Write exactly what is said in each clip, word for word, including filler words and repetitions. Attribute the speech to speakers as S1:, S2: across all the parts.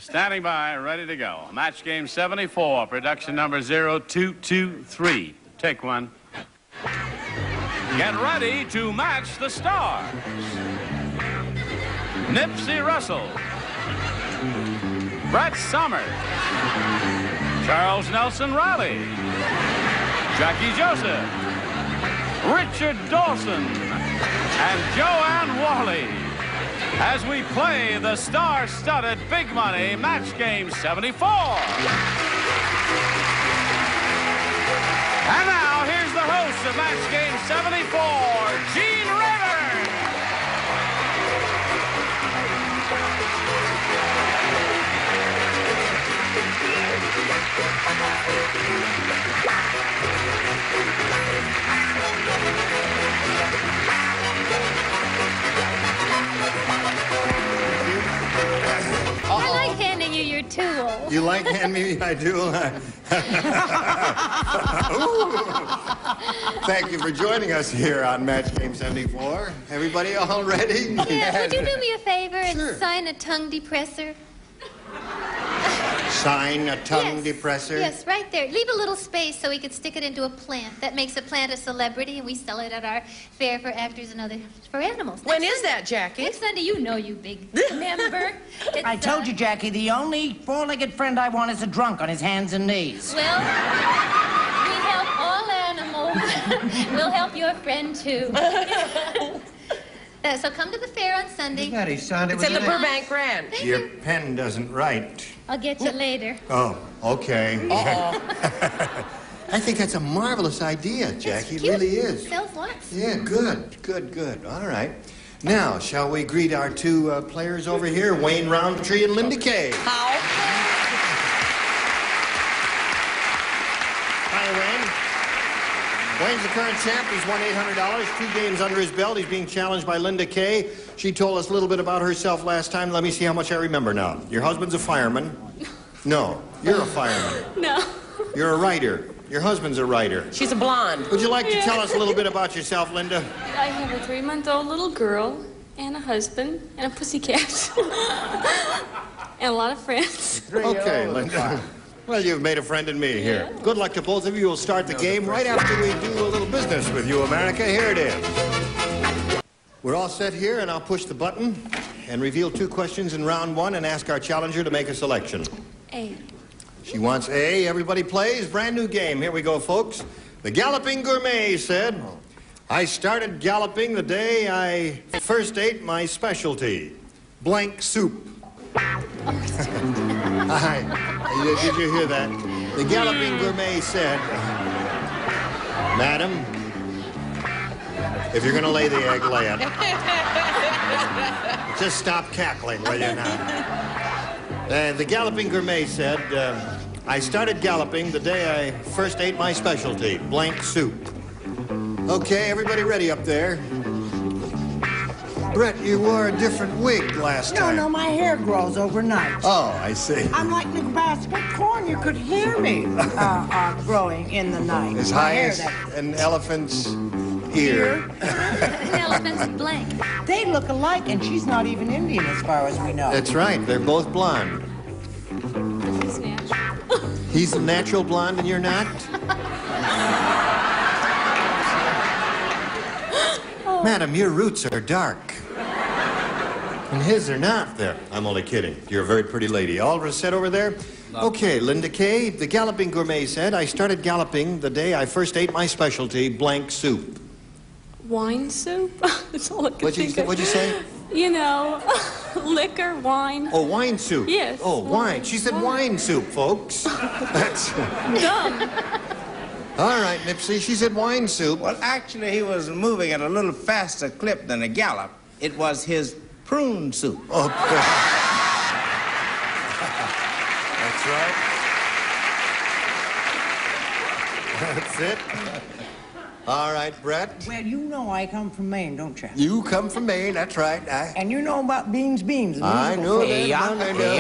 S1: Standing by, ready to go. Match game seventy-four, production number zero two two three. Take one. Get ready to match the stars. Nipsey Russell, Brett Somers, Charles Nelson Riley, Jackie Joseph, Richard Dawson, and Joanne Worley, as we play the star-studded Big Money Match Game seventy-four. And now, here's the host of Match Game seventy-four, Gene Rayburn.
S2: I like handing you your tools.
S3: You like handing me my tool? Thank you for joining us here on Match Game seventy-four. Everybody all ready?
S2: Yeah, yes. Would you do me a favor and
S3: Sure.
S2: sign a tongue depressor?
S3: Sign a tongue
S2: yes.
S3: depressor?
S2: Yes, right there. Leave a little space so we could stick it into a plant. That makes a plant a celebrity, and we sell it at our fair for actors and other for animals.
S4: When
S2: Next
S4: is that, Jackie?
S2: Next Sunday, you know, you big member. It's,
S5: I told
S2: uh,
S5: you, Jackie, the only four-legged friend I want is a drunk on his hands and knees.
S2: Well, we help all animals. We'll help your friend, too. Uh, so come to the fair on Sunday.
S3: Look at he signed it
S4: It's
S3: with
S4: at the
S3: an
S4: Burbank Grand.
S2: Thank
S3: Your
S2: you.
S3: pen doesn't write.
S2: I'll get you later.
S3: Oh, okay.
S4: Uh-oh.
S3: I think that's a marvelous idea, Jackie.
S2: It's
S3: It
S2: cute.
S3: really is.
S2: Sells lots.
S3: Yeah, good, good, good. All right. Now, shall we greet our two uh, players over here, Wayne Roundtree and Linda Kay?
S4: How?
S3: Hi, Wayne. Wayne's the current champ. He's won eight hundred dollars, two games under his belt. He's being challenged by Linda Kay. She told us a little bit about herself last time. Let me see how much I remember now. Your husband's a fireman. No, you're a fireman.
S6: No.
S3: You're a writer. Your husband's a writer.
S4: She's a blonde.
S3: Would you like to tell us a little bit about yourself, Linda?
S6: I have a three-month-old little girl and a husband and a pussycat. And a lot of friends.
S3: Okay, Linda. Well, you've made a friend in me here. Good luck to both of you. We'll start the game right after we do a little business with you, America. Here it is. We're all set here, and I'll push the button and reveal two questions in round one and ask our challenger to make a selection.
S6: A.
S3: She wants A. Everybody plays. Brand new game. Here we go, folks. The Galloping Gourmet said, I started galloping the day I first ate my specialty, blank soup. Hi. Did you hear that? The Galloping Gourmet said, Madam, if you're going to lay the egg, lay it. Just stop cackling, will you now? Uh, the Galloping Gourmet said, uh, I started galloping the day I first ate my specialty, blank soup. Okay, everybody ready up there? Brett, you wore a different wig last
S5: No,
S3: time.
S5: no, my hair grows overnight.
S3: Oh, I see.
S5: I'm like the basket of corn. You could hear me uh, uh, growing in the night.
S3: As
S5: My
S3: high
S5: hair,
S3: as
S5: that-
S3: an elephant's ear.
S2: An elephant's blank.
S5: They look alike, and she's not even Indian as far as we know.
S3: That's right. They're both blonde.
S6: He's natural.
S3: He's a natural blonde and you're not? Madam, your roots are dark. And his are not. There, I'm only kidding. You're a very pretty lady. All set over there? Okay, Linda Kay, the Galloping Gourmet said, I started galloping the day I first ate my specialty, blank soup.
S6: Wine soup? That's all I could
S3: What'd you,
S6: think
S3: say-
S6: of.
S3: what'd you say?
S6: You know, liquor, wine.
S3: Oh, wine soup.
S6: Yes.
S3: Oh, wine. She said wine soup, folks. That's...
S6: Dumb.
S3: All right, Nipsey, she said wine soup.
S7: Well, actually, he was moving at a little faster clip than a gallop. It was his prune soup.
S3: Oh, that's right. That's it. All right, Brett.
S5: Well, you know I come from Maine, don't you?
S3: You come from Maine, that's right. I,
S5: And you know about beans, beans. the
S3: I
S5: musical
S3: know
S5: thing.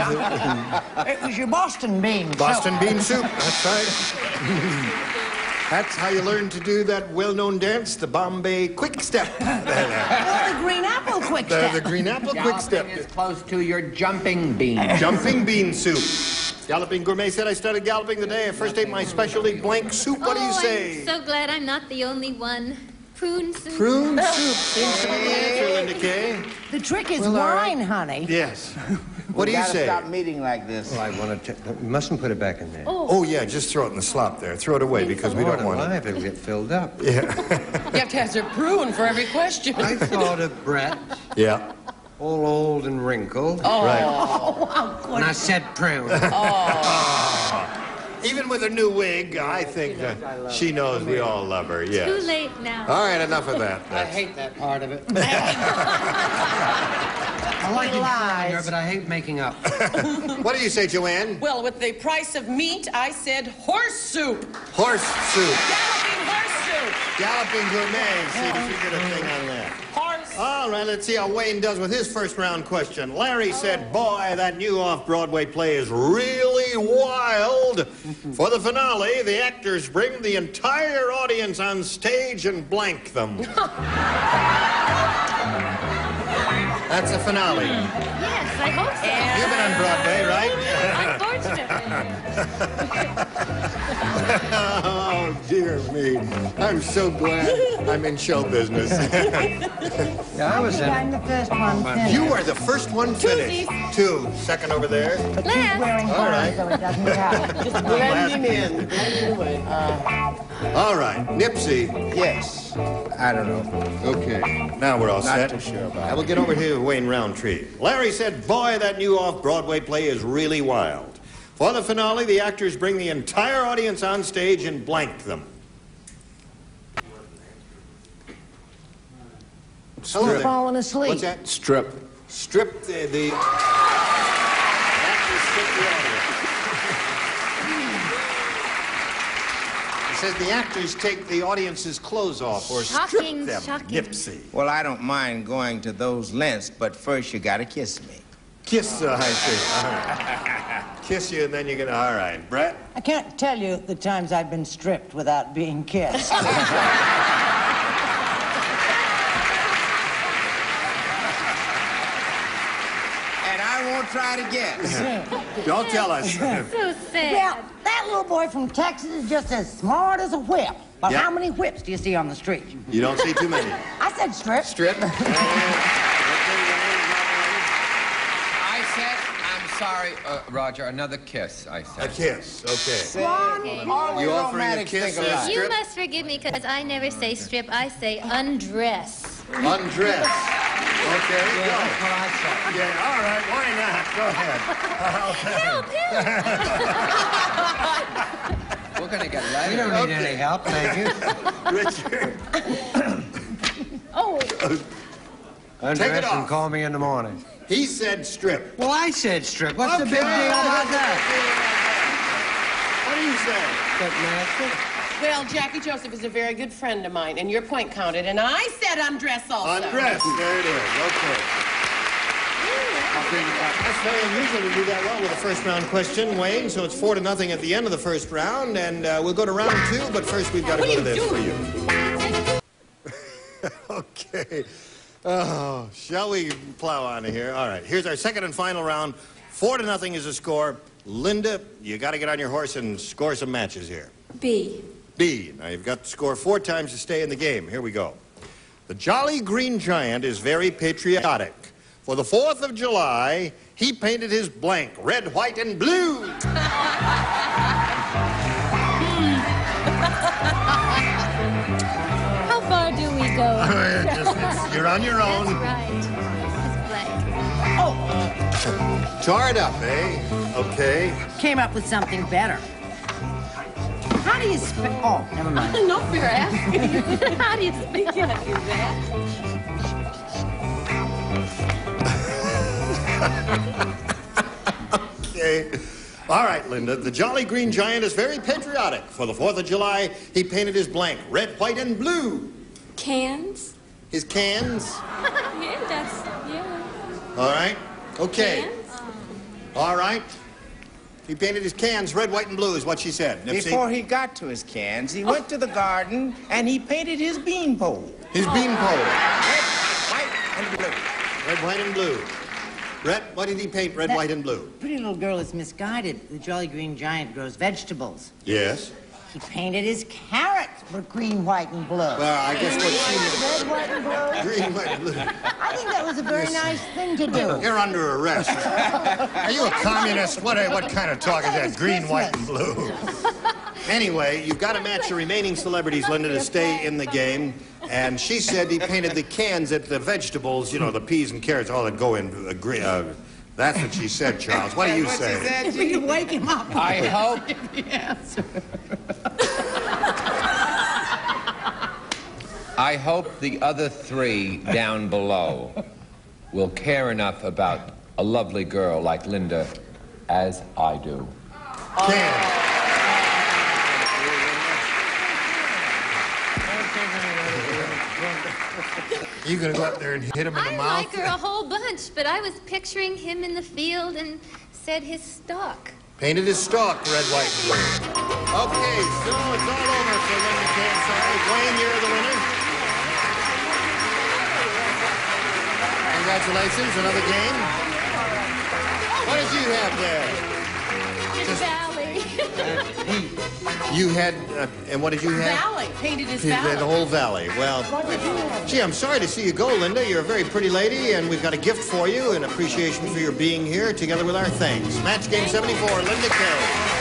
S3: that.
S5: It was your Boston beans.
S3: Boston
S5: so-
S3: bean soup, that's right. That's how you learn to do that well-known dance, the Bombay Quick Step.
S5: Or the green apple quick
S3: The,
S5: step.
S3: the Green Apple Quick Step.
S4: Galloping is close to your jumping bean.
S3: Jumping bean soup. Galloping Gourmet said I started galloping the day I first ate my specialty blank soup. What do you
S2: Oh,
S3: say?
S2: I'm so glad I'm not the only one. Prune soup.
S3: Prune soup seems to be the answer, Linda Kay.
S5: The trick is
S3: Well, all right.
S5: wine, honey.
S3: Yes. What do
S7: We
S3: you
S7: gotta
S3: say?
S7: stop meeting like this.
S8: Well, I want to. You mustn't put it back in there.
S3: Oh, yeah, just throw it in the slop there. Throw it away because we don't want it.
S8: Alive, it'll get filled up.
S9: You have to answer prune for every question.
S8: I thought of Brett,
S3: Yeah.
S8: all old and wrinkled.
S9: Oh,
S3: Right.
S5: Oh, how good.
S8: And I said prune.
S3: Even with her new wig, I think uh, she knows we all love her,
S2: Too
S3: yes.
S2: late now.
S3: All right, enough of that.
S8: I
S3: That's-
S8: hate that part of it. I like it
S5: Lies.
S8: here, but I hate making up.
S3: What do you say, Joanne?
S9: well, with the price of meat, I said horse soup.
S3: Horse soup.
S9: Galloping horse soup.
S3: Galloping Gourmet. See if you get a thing on that.
S9: Horse.
S3: All right, let's see how Wayne does with his first round question. Larry said, boy, that new off-Broadway play is really wild. For the finale, the actors bring the entire audience on stage and blank them. That's the finale.
S2: Yes, I hope so.
S3: You've been on Broadway, right?
S2: Unfortunately.
S3: Oh, dear me. I'm so glad I'm in show business.
S8: Yeah, I was in
S5: I'm
S8: it.
S5: the first one finished.
S3: You are the first one finished. Two. Second over there.
S5: But she's
S2: Last.
S5: wearing
S3: All
S5: fine,
S3: right.
S5: so it doesn't count.
S9: Just blend him in. Blend him away.
S3: All right. Nipsey.
S7: Yes. I don't know.
S3: Okay. Now we're all
S7: Not
S3: set.
S7: too sure about
S3: I will get over here to Wayne Roundtree. Larry said, boy, that new off-Broadway play is really wild. For the finale, the actors bring the entire audience on stage and blank them. Hello
S5: You're
S3: there.
S5: falling asleep.
S3: What's that?
S7: Strip.
S3: Strip the... the... actors strip the audience. It says the actors take the audience's clothes off or
S2: Shocking,
S3: strip them.
S2: shocking.
S3: Nipsey.
S7: Well, I don't mind going to those lengths, but first you gotta kiss me.
S3: Kiss, uh, I see. All right. Kiss you and then you're gonna... All right. Brett?
S5: I can't tell you the times I've been stripped without being kissed.
S7: And I won't try to guess.
S3: Don't tell us.
S2: So sad.
S5: Well, that little boy from Texas is just as smart as a whip. But
S3: Yeah.
S5: how many whips do you see on the street?
S3: You don't see too many.
S5: I said strip.
S3: Strip.
S4: I said, I'm sorry, uh, Roger, another kiss, I
S3: A
S4: said.
S3: kiss. Okay.
S2: Okay.
S7: All we
S3: You offering a
S7: romantics
S3: kiss,
S7: think
S3: uh,
S7: alike.
S2: You
S3: strip?
S2: must forgive me because I never say strip, I say undress.
S3: Undress. Okay.
S8: Yeah,
S3: Go.
S8: that's what I said.
S3: Yeah. All right. Why not? Go ahead.
S2: Help, help!
S4: We're gonna get
S8: We
S4: letters.
S8: don't need any help, thank you.
S3: Richard.
S2: Oh,
S8: Undress
S3: off.
S8: and call me in the morning.
S3: He said strip.
S8: Well, I said strip. What's the
S3: Okay.
S8: big deal about that?
S3: What do you say?
S8: But, Master,
S9: Well, Jackie Joseph is a very good friend of mine, and your point counted, and I said undress also.
S3: Undress. There it is. Okay. That's very unusual to do that well with a first round question, Wayne. So it's four to nothing at the end of the first round, and uh, we'll go to round two. But first, we've got to
S9: What
S3: go
S9: are
S3: to
S9: you
S3: this for you. Okay. Oh, shall we plow on here? All right. Here's our second and final round. Four to nothing is the score. Linda, you got to get on your horse and score some matches here.
S6: B.
S3: B. Now you've got to score four times to stay in the game. Here we go. The Jolly Green Giant is very patriotic. For the fourth of July, he painted his blank red, white, and blue.
S2: how far do we go?
S3: You're on your
S2: That's
S3: own.
S2: right. It's blank.
S3: Tar it up, eh? Okay.
S5: Came up with something better. How do you spell? Oh, never mind.
S9: No fear asking.
S2: How do you speak?
S9: You can't do that.
S3: Okay. All right, Linda. The Jolly Green Giant is very patriotic. For the fourth of July, he painted his blank red, white, and blue.
S6: Cans?
S3: His cans.
S6: Yeah, that's, yeah.
S3: All right. Okay.
S6: Cans?
S3: All right. He painted his cans red, white, and blue is what she said. Nipsey.
S7: Before he got to his cans, he went to the garden and he painted his beanpole.
S3: His beanpole.
S7: Red, white, and blue.
S3: Red, white, and blue. Brett, what did he paint red,
S5: That
S3: white, and blue?
S5: Pretty little girl is misguided. The Jolly Green Giant grows vegetables.
S3: Yes.
S5: He painted his carrots with green, white, and blue.
S3: Well, I guess what she...
S5: Red, white, and blue.
S3: Green, white, and blue.
S5: I think that was a very nice thing to do.
S3: You're under arrest. Are you a communist? What, what kind of talk is that? Green, white, and blue. Anyway, you've got to match the remaining celebrities, Linda, to stay in the game. And she said he painted the cans at the vegetables, you know, the peas and carrots, all that go in uh, green. Uh, that's what she said, Charles. What do you
S7: What
S3: say?
S7: she said,
S5: If we could wake him up.
S4: I hope. I hope the other three down below will care enough about a lovely girl like Linda as I do.
S3: Can. You gonna go up there and hit him in the
S2: I
S3: mouth?
S2: like her a whole bunch, but I was picturing him in the field and said his stalk.
S3: Painted his stalk red, white, and blue. Okay, so it's all over for Linda Can. Sorry, Wayne, you're the winner. Congratulations, another game. What did you have there?
S2: His valley.
S3: You had, uh, and what did you have?
S9: Valley. Painted his
S3: The, the
S9: valley.
S3: whole valley. Well, gee, I'm sorry to see you go, Linda. You're a very pretty lady, and we've got a gift for you in appreciation for your being here, together with our thanks. Match game seventy-four, Linda Kay.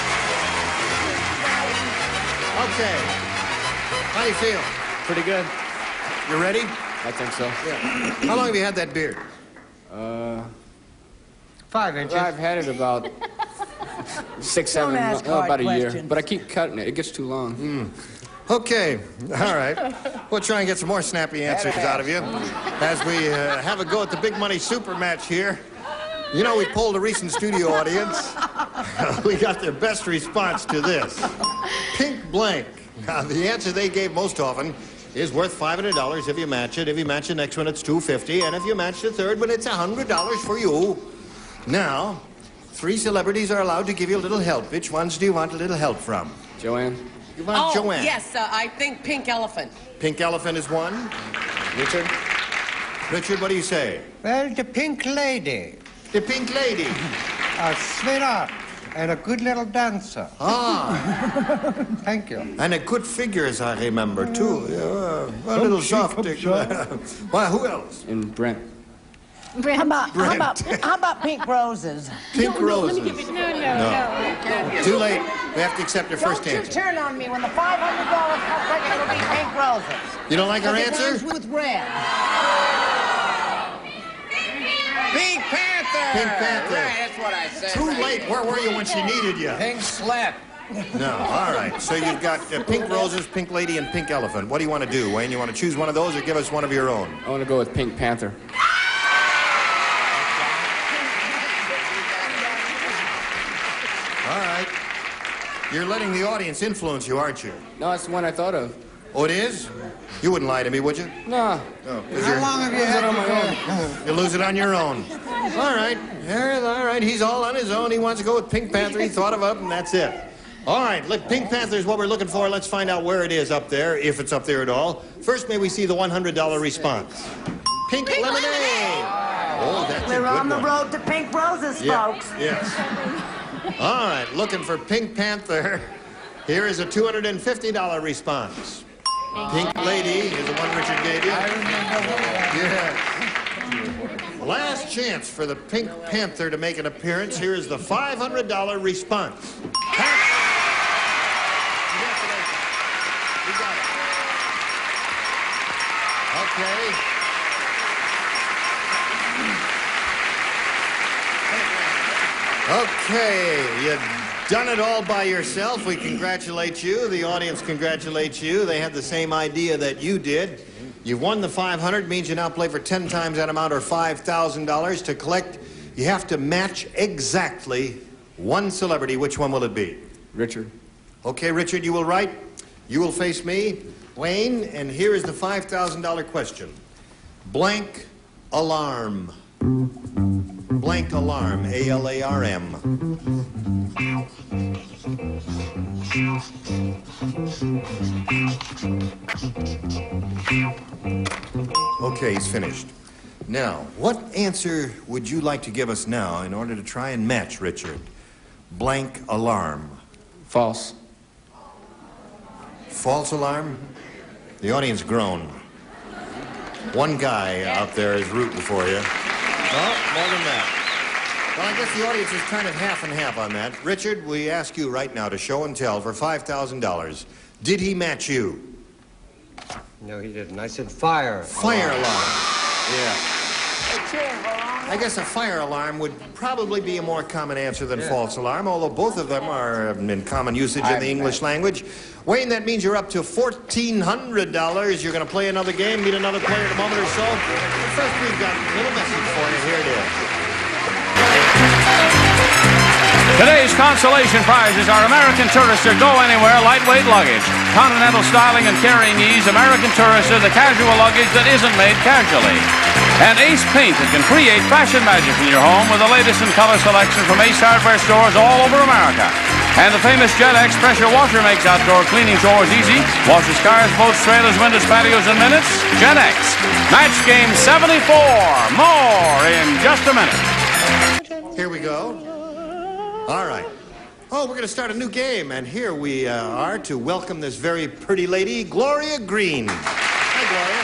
S3: Okay. How do you feel?
S10: Pretty good.
S3: You ready?
S10: I think so.
S3: How long have you had that beard?
S10: Uh,
S8: Five inches.
S10: I've had it about six,
S5: Don't
S10: seven,
S5: ask
S10: uh,
S5: hard
S10: about a year.
S5: questions.
S10: But I keep cutting it. It gets too long.
S3: Mm. Okay, all right. We'll try and get some more snappy answers out of you as we uh, have a go at the big money super match here. You know, we polled a recent studio audience. We got their best response to this. Pink blank. Now, the answer they gave most often is worth five hundred dollars if you match it. If you match the next one, it's two hundred fifty dollars. And if you match the third one, it's one hundred dollars for you. Now, three celebrities are allowed to give you a little help. Which ones do you want a little help from?
S10: Joanne?
S3: You want
S9: Oh,
S3: Joanne?
S9: yes, uh, I think Pink Elephant.
S3: Pink Elephant is one.
S10: Richard?
S3: Richard, what do you say?
S8: Well, the pink lady.
S3: The Pink Lady.
S8: A sweetheart and a good little dancer.
S3: Ah,
S8: Thank you.
S3: and a good figure, as I remember, too. Yeah, a little soft. Well, who else?
S10: And Brent.
S5: How about, how
S3: Brent.
S5: about, how about pink roses?
S3: Pink Roses.
S2: No, no, no.
S3: Too late. We have to accept your first
S5: Don't you
S3: answer.
S5: turn on me when the five hundred dollars comes back, it'll be pink roses.
S3: You don't like her
S5: Because it
S3: answer?
S5: rhymes with red.
S7: Pink Panther!
S3: Pink Panther.
S7: Right, that's what I said.
S3: Too late. Where were you when she needed you?
S4: Pink slip.
S3: No. All right. So you've got uh, Pink Roses, Pink Lady, and Pink Elephant. What do you want to do, Wayne? You want to choose one of those or give us one of your own?
S10: I want to go with Pink Panther.
S3: All right. You're letting the audience influence you, aren't you?
S10: No, that's the one I thought of.
S3: Oh, it is? You wouldn't lie to me, would you?
S10: No.
S3: No.
S8: How long have you had
S10: on my own.
S3: You lose it on your own. All right. Yeah, all right. He's all on his own. He wants to go with Pink Panther. He thought of it, and that's it. All right. Look, Pink Panther is what we're looking for. Let's find out where it is up there, if it's up there at all. First, may we see the one hundred dollar response. Pink,
S9: Pink
S3: lemonade.
S9: lemonade.
S3: Oh, that's a
S5: We're
S3: good
S5: on the
S3: one.
S5: road to pink roses,
S3: Yeah,
S5: folks.
S3: yes. All right. Looking for Pink Panther. Here is a two hundred fifty dollar response. Pink Lady is the one Richard gave you. Yes. Last chance for the Pink Panther to make an appearance. Here is the five hundred dollar response. Congratulations. You got it. Okay. Okay, you've done it all by yourself. We congratulate you. The audience congratulates you. They had the same idea that you did. You've won the five hundred, means you now play for ten times that amount or five thousand dollars. To collect, you have to match exactly one celebrity. Which one will it be?
S10: Richard.
S3: Okay, Richard, you will write. You will face me, Wayne, and here is the five thousand dollar question. Blank alarm. blank alarm, A L A R M. Okay, he's finished. Now, what answer would you like to give us now in order to try and match Richard? Blank alarm.
S10: False.
S3: False alarm? The audience groaned. One guy out there is rooting for you. No, more than that. Well, I guess the audience is kind of half and half on that. Richard, we ask you right now to show and tell for five thousand dollars. Did he match you?
S8: No, he didn't. I said fire.
S3: Fire alarm. Yeah. I guess a fire alarm would probably be a more common answer than
S8: Yeah.
S3: false alarm, although both of them are in common usage in the English language. Wayne, that means you're up to fourteen hundred dollars. You're going to play another game, meet another player in a moment or so. But first, we've got a little message for you. Here it is.
S1: Today's consolation prizes are American Tourister Go Anywhere lightweight luggage, Continental styling and carrying ease, American Tourister, the casual luggage that isn't made casually, and Ace Paint that can create fashion magic in your home with the latest in color selection from Ace Hardware stores all over America. And the famous JetX pressure washer makes outdoor cleaning chores easy, washes cars, boats, trailers, windows, patios in minutes. JetX. Match game seventy-four. More in just a minute.
S3: Here we go. All right. Oh, we're going to start a new game, and here we uh, are to welcome this very pretty lady, Gloria Green. Hi, Gloria.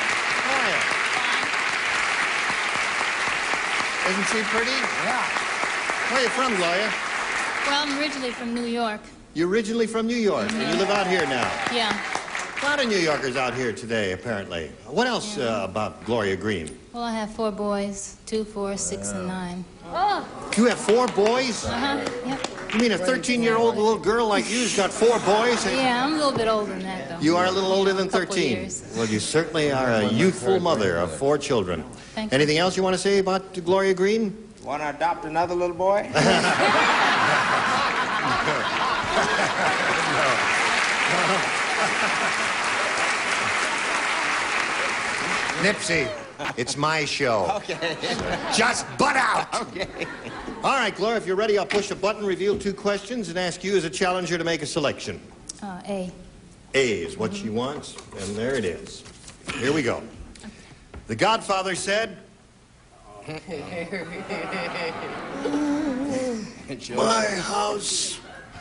S3: How are you? Isn't she pretty?
S8: Yeah.
S3: Where are you from, Gloria?
S2: Well, I'm originally from New York.
S3: You're originally from New York, and you live out here now.
S2: Yeah.
S3: A lot of New Yorkers out here today, apparently. What else uh, about Gloria Green?
S2: Well, I have four boys, two, four, six, and nine. Oh.
S3: You have four boys?
S2: Uh-huh. Yep.
S3: You mean a thirteen-year-old little girl like you's got four boys?
S2: Yeah, I'm a little bit older than that, though.
S3: You are a little older than
S2: A couple
S3: thirteen.
S2: years.
S3: Well, you certainly are a youthful mother of four children.
S2: Thank you.
S3: Anything else you want to say about Gloria Green?
S7: Want to adopt another little boy?
S3: Nipsey, it's my show.
S7: Okay.
S3: Just butt out.
S7: Okay.
S3: All right, Gloria, if you're ready, I'll push a button, reveal two questions, and ask you as a challenger to make a selection.
S2: Uh, A.
S3: A is what she wants, and there it is. Here we go. The Godfather said, my house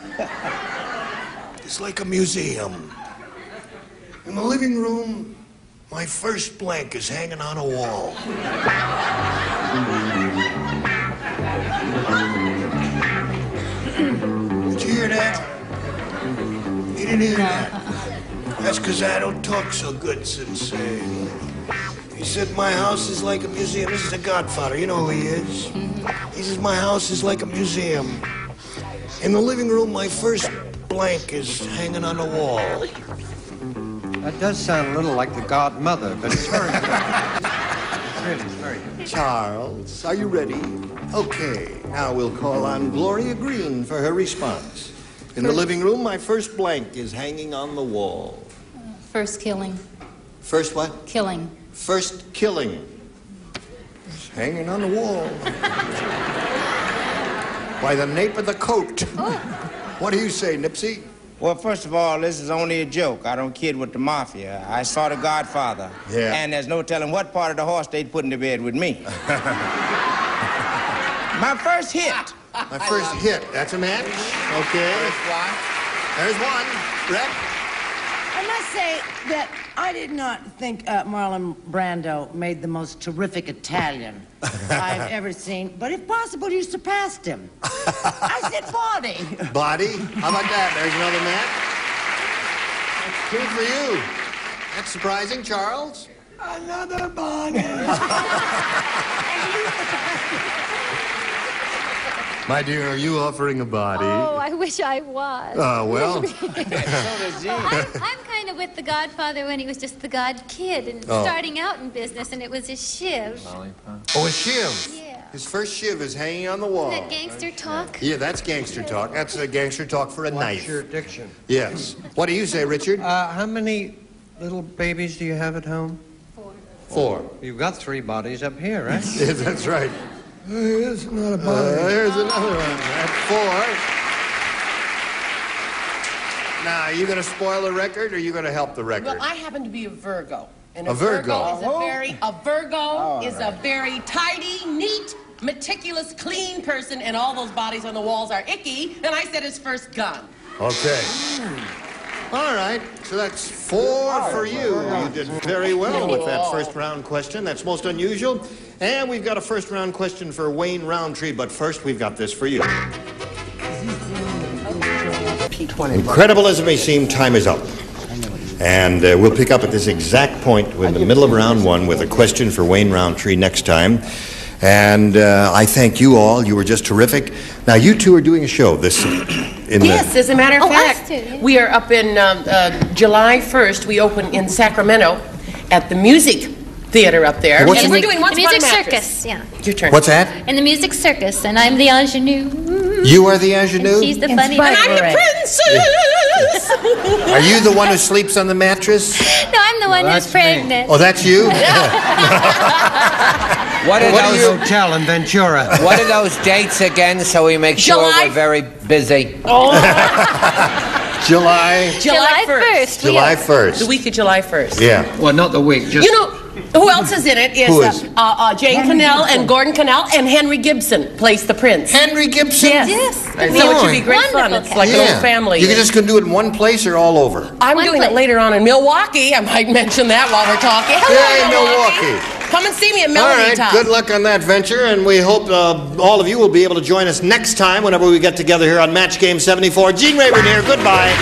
S3: is like a museum. In the living room, my first blank is hanging on a wall. Did you hear that? You didn't hear that? That's because I don't talk so good, Sensei. He said my house is like a museum. This is the Godfather. You know who he is. He says my house is like a museum. In the living room, my first blank is hanging on the wall.
S8: That does sound a little like the Godmother, but it's very good. It's really, it's very good.
S3: Charles, are you ready? Okay, now we'll call on Gloria Green for her response. In the living room, my first blank is hanging on the wall.
S2: First killing.
S3: First what?
S2: Killing.
S3: First killing. It's hanging on the wall. By the nape of the coat.
S2: Oh.
S3: What do you say, Nipsey?
S7: Well, first of all, this is only a joke. I don't kid with the mafia. I saw the Godfather.
S3: Yeah.
S7: And there's no telling what part of the horse they'd put in the bed with me. My first hit.
S3: My first hit. That's a match? Okay. There's one. Brett?
S5: I must say that I did not think uh, Marlon Brando made the most terrific Italian I've ever seen, but if possible, you surpassed him. I said body.
S3: Body? How about that? There's another match. Two for you. That's surprising, Charles. Another body. My dear, are you offering a body?
S2: Oh, I wish I was.
S3: Uh, well.
S7: So does Gene.
S2: I'm, I'm kind of with the Godfather when he was just the God kid and
S3: Oh.
S2: starting out in business, and it was his shiv.
S3: Oh, a shiv.
S2: Yeah.
S3: His first shiv is hanging on the wall.
S2: That gangster talk.
S3: Yeah, that's gangster talk. That's a gangster talk for a
S8: Watch
S3: knife.
S8: your diction.
S3: Yes. What do you say, Richard?
S8: Uh, how many little babies do you have at home?
S2: Four.
S3: Four.
S8: You've got three bodies up here, right?
S3: Yeah, that's right. It's not a bother. Uh, there's another one. That's four. Now, are you going to spoil the record, or are you going to help the record?
S9: Well, I happen to be a Virgo. And a,
S3: A Virgo.
S9: Virgo is a very, a Virgo
S3: All
S9: is
S3: right.
S9: a very tidy, neat, meticulous, clean person, and all those bodies on the walls are icky, and I said his first gun.
S3: Okay. All right, so that's four for you. You did very well with that first round question. That's most unusual. And we've got a first round question for Wayne Roundtree, but first we've got this for you. Incredible as it may seem, time is up. And uh, we'll pick up at this exact point in the middle of round one with a question for Wayne Roundtree next time. And uh, I thank you all. You were just terrific. Now, you two are doing a show this in
S9: Yes,
S3: the...
S9: as a matter of
S2: Oh, us
S9: fact,
S2: too, yeah.
S9: we are up in um, uh, July first. We open in Sacramento at the Music Theater up there.
S3: What's
S9: and
S3: the
S9: we're
S3: mu-
S9: doing Once
S2: the
S9: Upon a
S2: Music
S9: Mattress.
S2: Circus, yeah.
S9: Your turn.
S3: What's that?
S2: In the Music Circus, and I'm the ingenue.
S3: You are the ingenue?
S2: And she's the funny.
S9: And I'm the princess!
S3: Are you the one who sleeps on the mattress?
S2: No, I'm the one who's
S8: that's me.
S2: pregnant.
S3: Oh, that's you?
S4: What are
S3: What do
S4: those?
S3: you-
S8: Hotel in Ventura.
S4: What are those dates again? So we make sure
S9: July-
S4: we're very busy.
S3: July?
S2: July first.
S3: July first.
S9: The week of July first.
S3: Yeah.
S8: Well, not the week, just...
S9: You know, who else is in it? Is,
S3: Who is?
S9: Uh, uh, uh, Jane Cannell and Gordon Cannell, and Henry Gibson plays the prince.
S3: Henry Gibson?
S9: Yes.
S2: Yes.
S9: So it should be great fun.
S2: Wonderful
S9: It's like an
S3: Yeah.
S9: old family.
S3: You can just gonna do it in one place or all over?
S9: I'm
S2: One
S9: doing it
S2: place.
S9: later on in Milwaukee. I might mention that while we're talking. Hello,
S3: Yeah, in Milwaukee.
S9: Come and see me at
S3: All
S9: Melody
S3: right,
S9: Top.
S3: good luck on that venture, and we hope uh, all of you will be able to join us next time whenever we get together here on Match Game seventy-four. Gene Rayburn here, goodbye.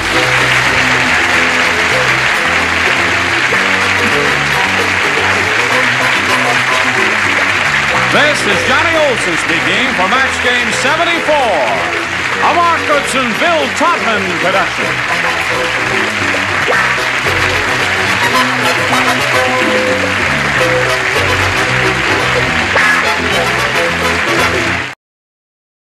S1: This is Johnny Olson speaking for Match Game seventy-four, a Mark Goodson, Bill Todman production.